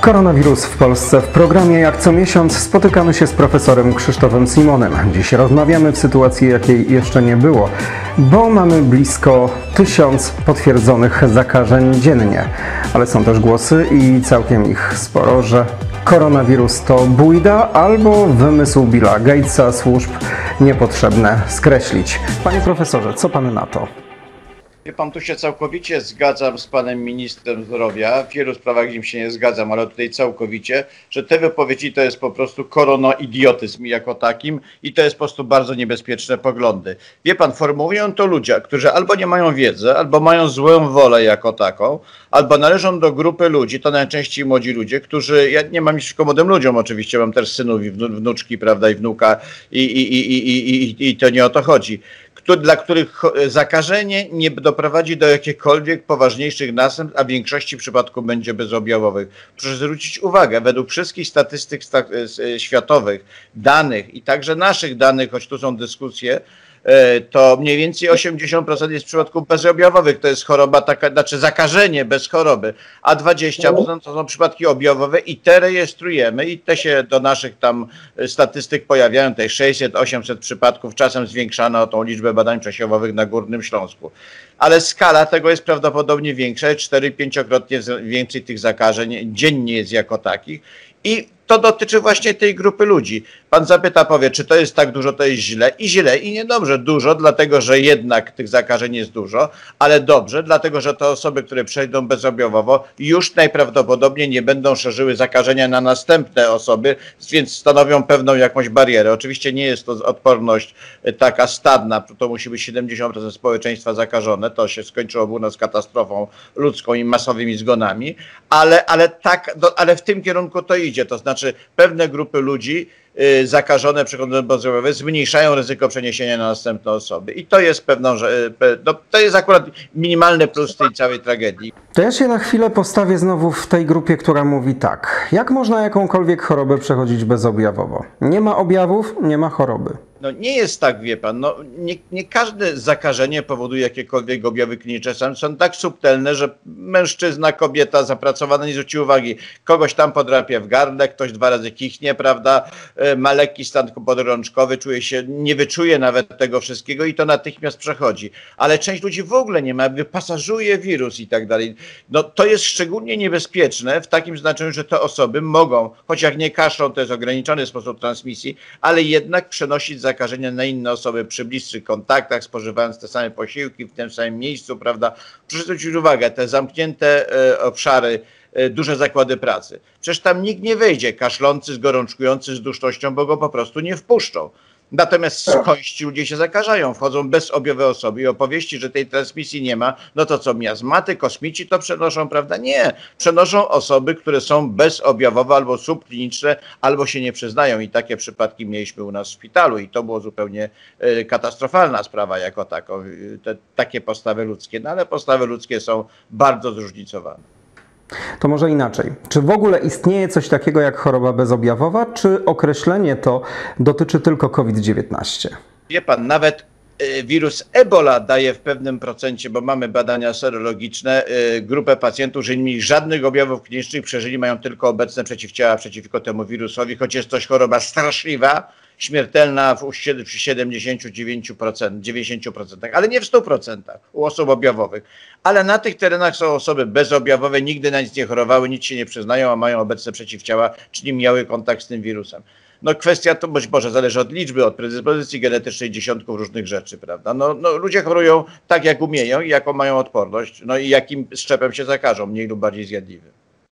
Koronawirus w Polsce. W programie jak co miesiąc spotykamy się z profesorem Krzysztofem Simonem. Dziś rozmawiamy w sytuacji, jakiej jeszcze nie było, bo mamy blisko 1000 potwierdzonych zakażeń dziennie. Ale są też głosy i całkiem ich sporo, że koronawirus to bójda albo wymysł Billa Gatesa, służb niepotrzebne skreślić. Panie profesorze, co pan na to? Wie pan, tu się całkowicie zgadzam z panem ministrem zdrowia. W wielu sprawach z nim się nie zgadzam, ale tutaj całkowicie, że te wypowiedzi to jest po prostu koronoidiotyzm jako takim i to jest po prostu bardzo niebezpieczne poglądy. Wie pan, formułują to ludzie, którzy albo nie mają wiedzy, albo mają złą wolę jako taką, albo należą do grupy ludzi, to najczęściej młodzi ludzie, którzy, ja nie mam nic przeciwko młodym ludziom oczywiście, mam też synów i wnuczki, prawda, i wnuka i to nie o to chodzi. Dla których zakażenie nie doprowadzi do jakichkolwiek poważniejszych następstw, a w większości przypadków będzie bezobjawowych. Proszę zwrócić uwagę, według wszystkich statystyk światowych, danych i także naszych danych, choć tu są dyskusje, to mniej więcej 80% jest przypadków bezobjawowych. To jest choroba taka, znaczy zakażenie bez choroby, a 20% to są przypadki objawowe i te rejestrujemy i te się do naszych tam statystyk pojawiają, tutaj 600-800 przypadków, czasem zwiększano o tą liczbę badań przesiewowych na Górnym Śląsku. Ale skala tego jest prawdopodobnie większa, 4-5-krotnie więcej tych zakażeń dziennie jest jako takich. I to dotyczy właśnie tej grupy ludzi. Pan zapyta, powie, czy to jest tak dużo, to jest źle i niedobrze. Dużo, dlatego że jednak tych zakażeń jest dużo, ale dobrze, dlatego że te osoby, które przejdą bezobjawowo, już najprawdopodobniej nie będą szerzyły zakażenia na następne osoby, więc stanowią pewną jakąś barierę. Oczywiście nie jest to odporność taka stadna, to musi być 70% społeczeństwa zakażone, to się skończyłoby u nas katastrofą ludzką i masowymi zgonami, ale w tym kierunku to idzie, to znaczy pewne grupy ludzi zakażone przechodząc bezobjawowe zmniejszają ryzyko przeniesienia na następne osoby. I to jest to jest akurat minimalny plus tej całej tragedii. To ja się na chwilę postawię znowu w tej grupie, która mówi tak. Jak można jakąkolwiek chorobę przechodzić bezobjawowo? Nie ma objawów, nie ma choroby. No nie jest tak, wie pan, no nie każde zakażenie powoduje jakiekolwiek objawy kliniczne. Są tak subtelne, że mężczyzna, kobieta zapracowana nie zwróci uwagi. Kogoś tam podrapie w gardle, ktoś 2 razy kichnie, prawda, ma lekki stan podrączkowy, nie wyczuje nawet tego wszystkiego i to natychmiast przechodzi. Ale część ludzi w ogóle nie ma, wypasażuje wirus i tak dalej. No to jest szczególnie niebezpieczne w takim znaczeniu, że te osoby mogą, choć jak nie kaszlą, to jest ograniczony sposób transmisji, ale jednak przenosić zakażenia na inne osoby przy bliższych kontaktach, spożywając te same posiłki w tym samym miejscu, prawda? Proszę zwrócić uwagę, te zamknięte obszary, duże zakłady pracy. Przecież tam nikt nie wejdzie kaszlący, gorączkujący z dusznością, bo go po prostu nie wpuszczą. Natomiast skądś ci ludzie się zakażają, wchodzą bezobjawowe osoby i opowieści, że tej transmisji nie ma, no to co, miazmaty, kosmici to przenoszą, prawda? Nie, przenoszą osoby, które są bezobjawowe albo subkliniczne, albo się nie przyznają i takie przypadki mieliśmy u nas w szpitalu i to było zupełnie katastrofalna sprawa jako taką, takie postawy ludzkie, no ale postawy ludzkie są bardzo zróżnicowane. To może inaczej. Czy w ogóle istnieje coś takiego jak choroba bezobjawowa, czy określenie to dotyczy tylko COVID-19? Wie pan, nawet wirus Ebola daje w pewnym procencie, bo mamy badania serologiczne, grupę pacjentów, że nie mieli żadnych objawów klinicznych, przeżyli, mają tylko obecne przeciwciała przeciwko temu wirusowi, choć jest to choroba straszliwa, śmiertelna przy 79%, 90%, ale nie w 100% u osób objawowych. Ale na tych terenach są osoby bezobjawowe, nigdy na nic nie chorowały, nic się nie przyznają, a mają obecne przeciwciała, czyli miały kontakt z tym wirusem. No kwestia to być może zależy od liczby, od predyspozycji genetycznej, dziesiątków różnych rzeczy, prawda? No ludzie chorują tak jak umieją i jaką mają odporność, no i jakim szczepem się zakażą, mniej lub bardziej zjadliwym.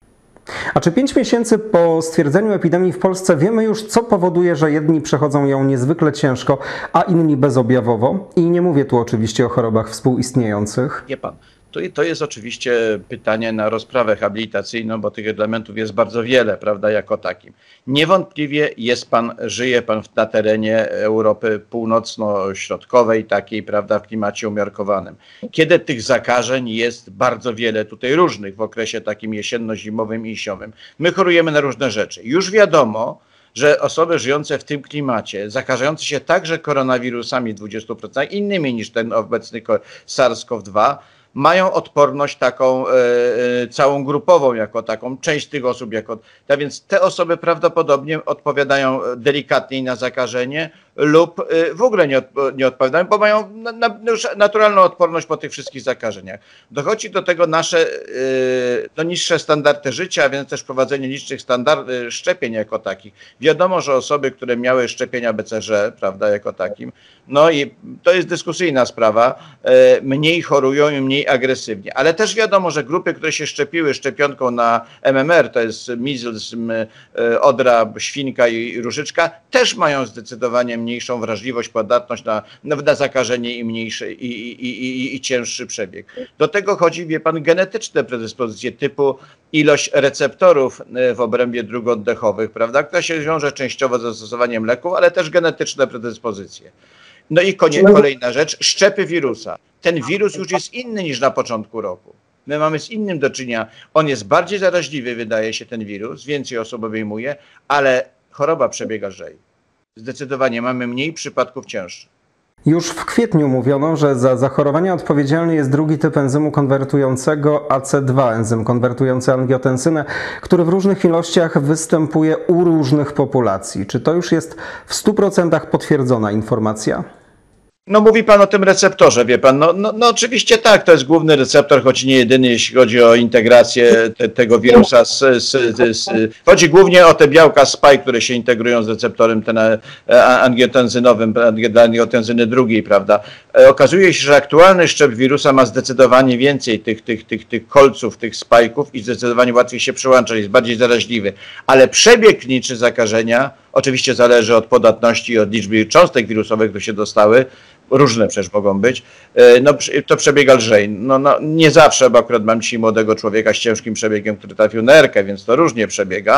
A czy 5 miesięcy po stwierdzeniu epidemii w Polsce wiemy już, co powoduje, że jedni przechodzą ją niezwykle ciężko, a inni bezobjawowo? I nie mówię tu oczywiście o chorobach współistniejących. Wie pan, to jest oczywiście pytanie na rozprawę habilitacyjną, bo tych elementów jest bardzo wiele, prawda, jako takim. Niewątpliwie żyje pan na terenie Europy północno-środkowej, takiej, prawda, w klimacie umiarkowanym. Kiedy tych zakażeń jest bardzo wiele, tutaj różnych w okresie takim jesienno-zimowym i jesiowym. My chorujemy na różne rzeczy. Już wiadomo, że osoby żyjące w tym klimacie, zakażające się także koronawirusami w 20%, innymi niż ten obecny SARS-CoV-2, mają odporność taką całą grupową jako taką, część tych osób jako, a więc te osoby prawdopodobnie odpowiadają delikatniej na zakażenie lub w ogóle nie odpowiadają, bo mają już naturalną odporność po tych wszystkich zakażeniach. Dochodzi do tego nasze niższe standardy życia, a więc też prowadzenie niższych szczepień jako takich. Wiadomo, że osoby, które miały szczepienia BCG, prawda, jako takim, no i to jest dyskusyjna sprawa, mniej chorują i mniej agresywnie. Ale też wiadomo, że grupy, które się szczepiły szczepionką na MMR, to jest measles, odra, świnka i różyczka, też mają zdecydowanie mniejszą wrażliwość, podatność na zakażenie i mniejszy i cięższy przebieg. Do tego chodzi, wie pan, genetyczne predyspozycje typu ilość receptorów w obrębie dróg oddechowych, prawda, która się wiąże częściowo ze stosowaniem leków, ale też genetyczne predyspozycje. No i kolejna rzecz, szczepy wirusa. Ten wirus już jest inny niż na początku roku. My mamy z innym do czynienia. On jest bardziej zaraźliwy, wydaje się, ten wirus, więcej osób obejmuje, ale choroba przebiega lżej. Zdecydowanie mamy mniej przypadków cięższych. Już w kwietniu mówiono, że za zachorowania odpowiedzialny jest drugi typ enzymu konwertującego AC2, enzym konwertujący angiotensynę, który w różnych ilościach występuje u różnych populacji. Czy to już jest w 100% potwierdzona informacja? No mówi pan o tym receptorze, wie pan, no oczywiście tak, to jest główny receptor, choć nie jedyny, jeśli chodzi o integrację tego wirusa chodzi głównie o te białka spike, które się integrują z receptorem ten angiotensynowym, dla angiotensyny drugiej, prawda. Okazuje się, że aktualny szczep wirusa ma zdecydowanie więcej tych kolców, tych spajków i zdecydowanie łatwiej się przełącza, jest bardziej zaraźliwy, ale przebieg kliniczny zakażenia oczywiście zależy od podatności i od liczby cząstek wirusowych, które się dostały, różne przecież mogą być, no to przebiega lżej. No, nie zawsze, bo akurat mam dzisiaj młodego człowieka z ciężkim przebiegiem, który trafił na nerkę, więc to różnie przebiega,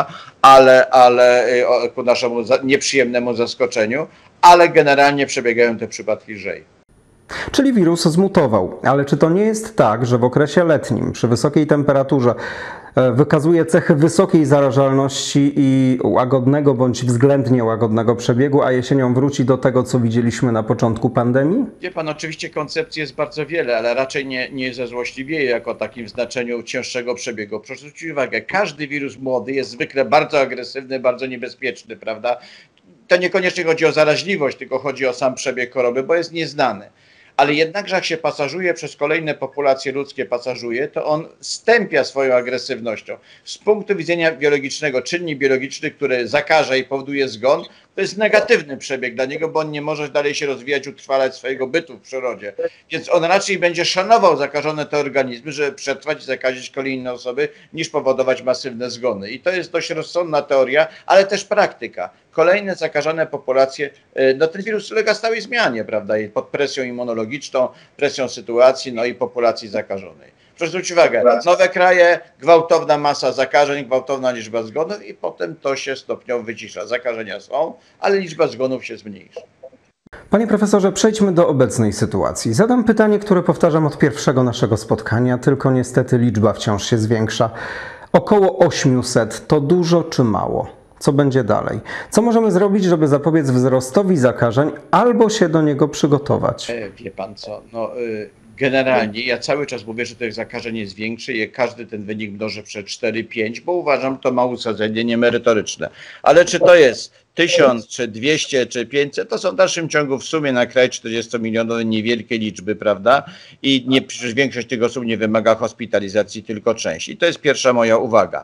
ale ku naszemu nieprzyjemnemu zaskoczeniu, ale generalnie przebiegają te przypadki lżej. Czyli wirus zmutował, ale czy to nie jest tak, że w okresie letnim przy wysokiej temperaturze wykazuje cechy wysokiej zarażalności i łagodnego bądź względnie łagodnego przebiegu, a jesienią wróci do tego, co widzieliśmy na początku pandemii? Wie pan, oczywiście koncepcji jest bardzo wiele, ale raczej nie zezłośliwieje jako takim w znaczeniu cięższego przebiegu. Proszę zwrócić uwagę, każdy wirus młody jest zwykle bardzo agresywny, bardzo niebezpieczny, prawda? To niekoniecznie chodzi o zaraźliwość, tylko chodzi o sam przebieg choroby, bo jest nieznany. Ale jednakże jak się pasażuje przez kolejne populacje ludzkie, to on stępia swoją agresywnością. Z punktu widzenia biologicznego, czynnik biologiczny, który zakaże i powoduje zgon, to jest negatywny przebieg dla niego, bo on nie może dalej się rozwijać, utrwalać swojego bytu w przyrodzie. Więc on raczej będzie szanował zakażone te organizmy, żeby przetrwać i zakazić kolejne osoby, niż powodować masywne zgony. I to jest dość rozsądna teoria, ale też praktyka. Kolejne zakażone populacje, no ten wirus ulega stałej zmianie, prawda, i pod presją immunologiczną, presją sytuacji, no i populacji zakażonej. Proszę zwrócić uwagę, nowe kraje, gwałtowna masa zakażeń, gwałtowna liczba zgonów i potem to się stopniowo wycisza. Zakażenia są, ale liczba zgonów się zmniejsza. Panie profesorze, przejdźmy do obecnej sytuacji. Zadam pytanie, które powtarzam od pierwszego naszego spotkania, tylko niestety liczba wciąż się zwiększa. Około 800 to dużo czy mało? Co będzie dalej? Co możemy zrobić, żeby zapobiec wzrostowi zakażeń albo się do niego przygotować? Wie pan co, generalnie ja cały czas mówię, że tych zakażeń jest większy i każdy ten wynik mnożę przez 4-5, bo uważam, to ma uzasadnienie merytoryczne. Ale czy to jest 1000, czy 200, czy 500, to są w dalszym ciągu w sumie na kraj 40-milionowy niewielkie liczby, prawda? I przecież większość tych osób nie wymaga hospitalizacji, tylko część. I to jest pierwsza moja uwaga.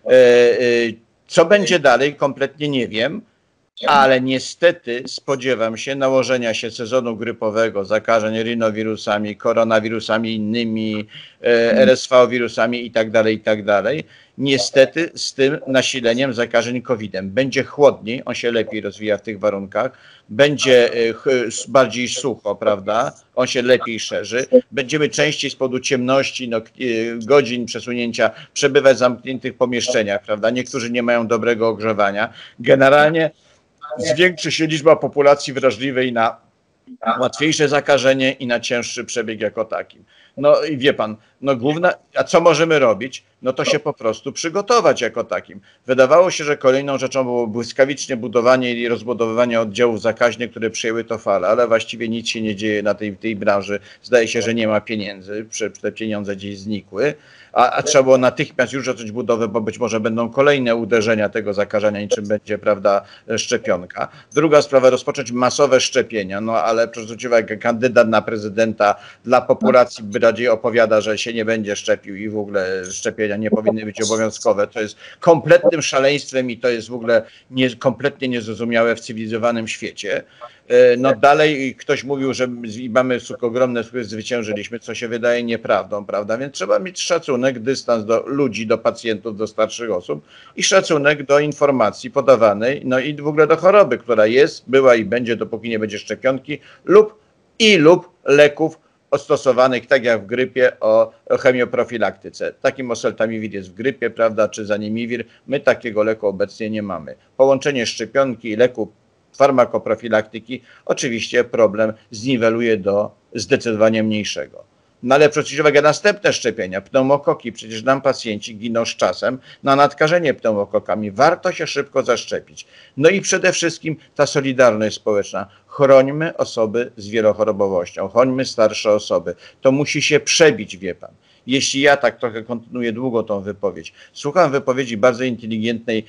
Co będzie dalej, kompletnie nie wiem. Ale niestety spodziewam się nałożenia się sezonu grypowego, zakażeń rynowirusami, koronawirusami innymi, RSV-wirusami itd. Niestety z tym nasileniem zakażeń COVID-em. Będzie chłodniej, on się lepiej rozwija w tych warunkach, będzie bardziej sucho, prawda? On się lepiej szerzy. Będziemy częściej z powodu ciemności, godzin przesunięcia przebywać w zamkniętych pomieszczeniach, prawda? Niektórzy nie mają dobrego ogrzewania. Generalnie zwiększy się liczba populacji wrażliwej na łatwiejsze zakażenie i na cięższy przebieg jako takim. No i wie pan, a co możemy robić? no to się po prostu przygotować jako takim. Wydawało się, że kolejną rzeczą było błyskawicznie budowanie i rozbudowywanie oddziałów zakaźnych, które przyjęły to falę, ale właściwie nic się nie dzieje na tej branży. Zdaje się, że nie ma pieniędzy, te pieniądze gdzieś znikły, a trzeba było natychmiast już zacząć budowę, bo być może będą kolejne uderzenia tego zakażenia, niczym będzie, prawda, szczepionka. Druga sprawa, rozpocząć masowe szczepienia, no ale proszę zwrócić uwagę, kandydat na prezydenta dla populacji raczej opowiada, że się nie będzie szczepił i w ogóle szczepienia nie powinny być obowiązkowe. To jest kompletnym szaleństwem i to jest w ogóle kompletnie niezrozumiałe w cywilizowanym świecie. No dalej ktoś mówił, że mamy ogromne sukcesy, zwyciężyliśmy, co się wydaje nieprawdą, prawda? Więc trzeba mieć szacunek, dystans do ludzi, do pacjentów, do starszych osób i szacunek do informacji podawanej, no i w ogóle do choroby, która jest, była i będzie, dopóki nie będzie szczepionki lub leków stosowanych, tak jak w grypie, o chemioprofilaktyce. Takim oseltamivir jest w grypie, prawda, czy zanimivir. My takiego leku obecnie nie mamy. Połączenie szczepionki i leku farmakoprofilaktyki oczywiście problem zniweluje do zdecydowanie mniejszego. No ale zwróćcie uwagę, następne szczepienia, pneumokoki, przecież nam pacjenci giną z czasem na nadkażenie pneumokokami. Warto się szybko zaszczepić. No i przede wszystkim ta solidarność społeczna. Chrońmy osoby z wielochorobowością, chrońmy starsze osoby. To musi się przebić, wie pan. Jeśli ja tak trochę kontynuuję długo tą wypowiedź, słucham wypowiedzi bardzo inteligentnej,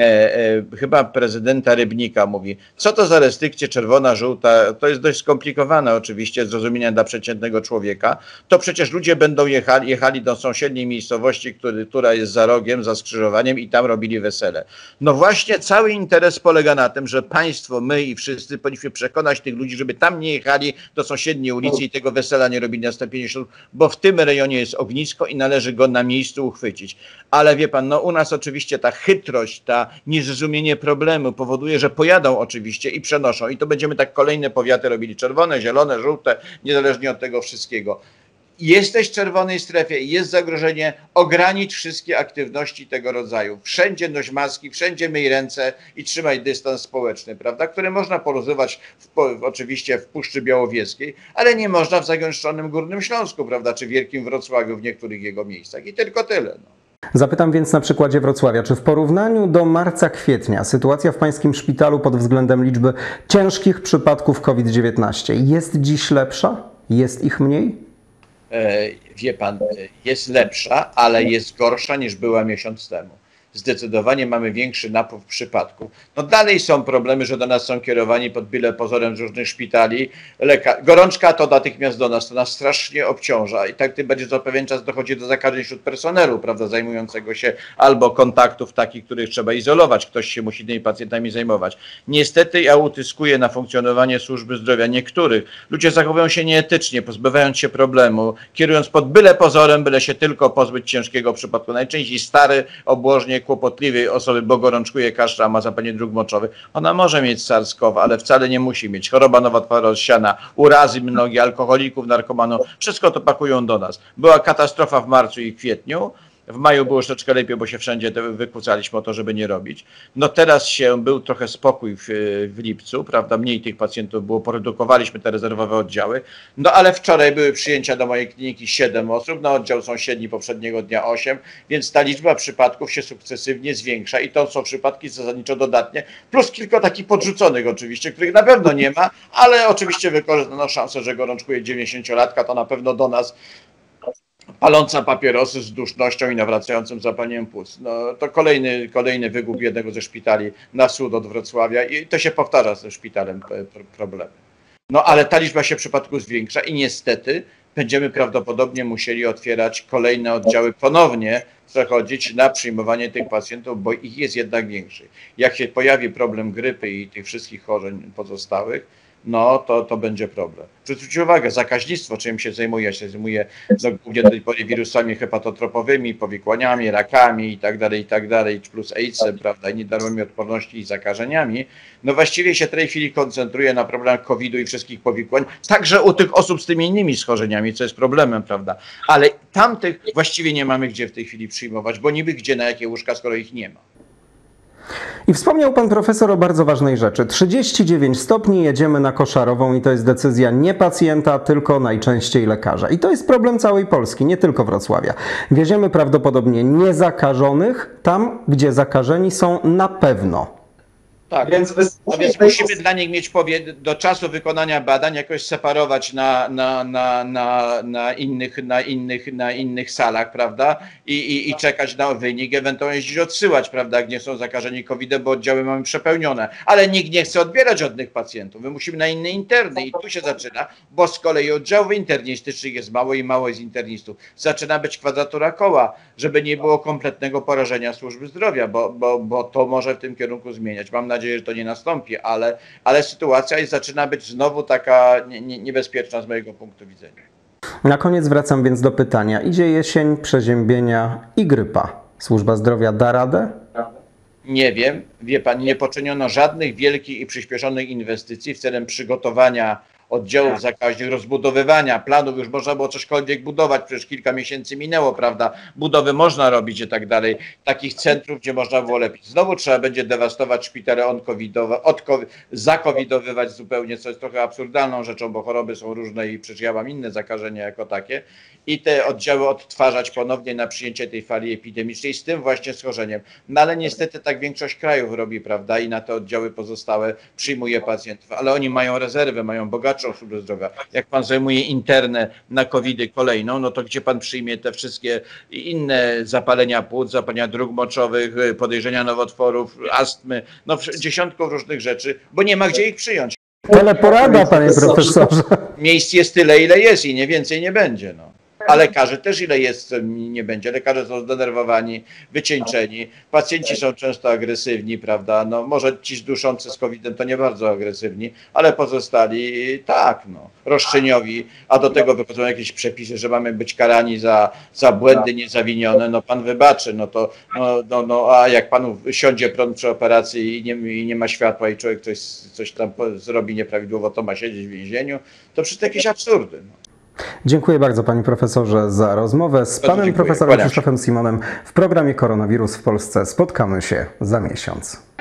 chyba prezydenta Rybnika, mówi, co to za restrykcje czerwona, żółta, to jest dość skomplikowane oczywiście, zrozumienia dla przeciętnego człowieka, to przecież ludzie będą jechali do sąsiedniej miejscowości, która jest za rogiem, za skrzyżowaniem i tam robili wesele. No właśnie cały interes polega na tym, że państwo, my i wszyscy powinniśmy przekonać tych ludzi, żeby tam nie jechali do sąsiedniej ulicy i tego wesela nie robili na 150, bo w tym rejonie jest ognisko i należy go na miejscu uchwycić. Ale wie pan, no u nas oczywiście ta chytrość, ta niezrozumienie problemu powoduje, że pojadą oczywiście i przenoszą. I to będziemy tak kolejne powiaty robili, czerwone, zielone, żółte, niezależnie od tego wszystkiego. Jesteś w czerwonej strefie, jest zagrożenie, ogranicz wszystkie aktywności tego rodzaju. Wszędzie noś maski, wszędzie myj ręce i trzymaj dystans społeczny, prawda, który można poluzować oczywiście w Puszczy Białowieskiej, ale nie można w zagęszczonym Górnym Śląsku, prawda, czy Wielkim Wrocławiu w niektórych jego miejscach. I tylko tyle. No. Zapytam więc na przykładzie Wrocławia, czy w porównaniu do marca-kwietnia sytuacja w pańskim szpitalu pod względem liczby ciężkich przypadków COVID-19 jest dziś lepsza? Jest ich mniej? Wie pan, jest lepsza, ale jest gorsza niż była miesiąc temu. Zdecydowanie mamy większy napływ przypadków. No dalej są problemy, że do nas są kierowani pod byle pozorem z różnych szpitali. Gorączka to natychmiast do nas, to nas strasznie obciąża i tak tym będzie co pewien czas dochodzi do zakażeń wśród personelu, prawda, zajmującego się albo kontaktów takich, których trzeba izolować, ktoś się musi tymi pacjentami zajmować. Niestety ja utyskuję na funkcjonowanie służby zdrowia niektórych. Ludzie zachowują się nieetycznie, pozbywając się problemu, kierując pod byle pozorem, byle się tylko pozbyć ciężkiego przypadku. Najczęściej stary, obłożnie kłopotliwej osoby, bo gorączkuje, kaszla, ma zapalenie dróg moczowych. Ona może mieć SARS-CoV, ale wcale nie musi mieć. Choroba nowotworossiana, urazy mnogie, alkoholików, narkomanów, wszystko to pakują do nas. Była katastrofa w marcu i kwietniu. W maju było troszeczkę lepiej, bo się wszędzie wykłócaliśmy o to, żeby nie robić. No teraz był trochę spokój w lipcu, prawda, mniej tych pacjentów było, poredukowaliśmy te rezerwowe oddziały. No ale wczoraj były przyjęcia do mojej kliniki 7 osób, na oddział sąsiedni poprzedniego dnia 8, więc ta liczba przypadków się sukcesywnie zwiększa i to są przypadki zasadniczo dodatnie, plus kilka takich podrzuconych oczywiście, których na pewno nie ma, ale oczywiście wykorzystano szansę, że gorączkuje 90-latka, to na pewno do nas paląca papierosy z dusznością i nawracającym zapaleniem płuc. No, to kolejny wygłup jednego ze szpitali na wschód od Wrocławia i to się powtarza ze szpitalem problemy. No ale ta liczba się przypadków zwiększa i niestety będziemy prawdopodobnie musieli otwierać kolejne oddziały, ponownie przechodzić na przyjmowanie tych pacjentów, bo ich jest jednak większych. Jak się pojawi problem grypy i tych wszystkich chorzeń pozostałych, no to będzie problem. Zwróćcie uwagę, zakaźnictwo, czym się zajmuje? Ja się zajmuję głównie do tej pory wirusami hepatotropowymi, powikłaniami, rakami i tak dalej, plus AIDS-em, prawda, i niedarmowymi odporności i zakażeniami. No właściwie się w tej chwili koncentruje na problemach COVID-u i wszystkich powikłań, także u tych osób z tymi innymi schorzeniami, co jest problemem, prawda. Ale tamtych właściwie nie mamy gdzie w tej chwili przyjmować, bo niby gdzie, na jakie łóżka, skoro ich nie ma. I wspomniał pan profesor o bardzo ważnej rzeczy. 39 stopni, jedziemy na Koszarową i to jest decyzja nie pacjenta, tylko najczęściej lekarza. I to jest problem całej Polski, nie tylko Wrocławia. Wieziemy prawdopodobnie niezakażonych tam, gdzie zakażeni są na pewno. Tak, więc musimy dla nich mieć do czasu wykonania badań jakoś separować na innych salach, prawda? I czekać na wynik, ewentualnie gdzieś odsyłać, prawda, jak nie są zakażeni COVID-em, bo oddziały mamy przepełnione. Ale nikt nie chce odbierać od nich pacjentów. My musimy na inne interny i tu się zaczyna, bo z kolei oddziałów internistycznych jest mało i mało jest internistów. Zaczyna być kwadratura koła, żeby nie było kompletnego porażenia służby zdrowia, bo to może w tym kierunku zmieniać. Mam nadzieję, że to nie nastąpi, ale sytuacja zaczyna być znowu taka niebezpieczna z mojego punktu widzenia. Na koniec wracam więc do pytania. Idzie jesień, przeziębienia i grypa. Służba zdrowia da radę? Nie wiem, wie pan, nie poczyniono żadnych wielkich i przyspieszonych inwestycji w celem przygotowania oddziałów zakaźnych, rozbudowywania planów, już można było cośkolwiek budować, przecież kilka miesięcy minęło, prawda, budowy można robić i tak dalej, takich centrów, gdzie można było lepiej. Znowu trzeba będzie dewastować szpitale on-covidowe, zakowidowywać zupełnie, co jest trochę absurdalną rzeczą, bo choroby są różne i przecież ja mam inne zakażenia jako takie i te oddziały odtwarzać ponownie na przyjęcie tej fali epidemicznej z tym właśnie schorzeniem. No ale niestety tak większość krajów robi, prawda, i na te oddziały pozostałe przyjmuje pacjentów, ale oni mają rezerwę, mają bogatszą służbę zdrowia. Jak pan zajmuje internę na COVID-y kolejną, no to gdzie pan przyjmie te wszystkie inne zapalenia płuc, zapalenia dróg moczowych, podejrzenia nowotworów, astmy, no dziesiątków różnych rzeczy, bo nie ma gdzie ich przyjąć. Teleporada, panie profesorze. Miejsc jest tyle, ile jest i nie więcej nie będzie, no. A lekarzy też ile jest, nie będzie. Lekarze są zdenerwowani, wycieńczeni. Pacjenci są często agresywni, prawda? No może ci duszący z COVID-em to nie bardzo agresywni, ale pozostali tak, no, roszczeniowi. A do tego wychodzą jakieś przepisy, że mamy być karani za błędy niezawinione. No pan wybaczy, no to, a jak panu siądzie prąd przy operacji i nie ma światła i człowiek coś tam zrobi nieprawidłowo, to ma siedzieć w więzieniu, to przecież to jakieś absurdy. No. Dziękuję bardzo panie profesorze za rozmowę. Z panem profesorem Krzysztofem Simonem w programie Koronawirus w Polsce spotkamy się za miesiąc.